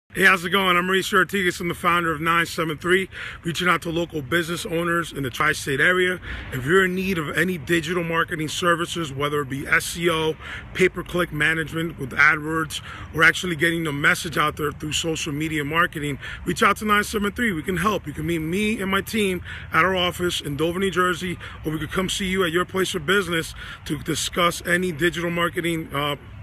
Hey, how's it going? I'm Mauricio Ortigas. I'm the founder of 973, reaching out to local business owners in the tri-state area. If you're in need of any digital marketing services, whether it be SEO, pay-per-click management with AdWords, or actually getting the message out there through social media marketing, reach out to 973. We can help. You can meet me and my team at our office in Dover, New Jersey, or we could come see you at your place of business to discuss any digital marketing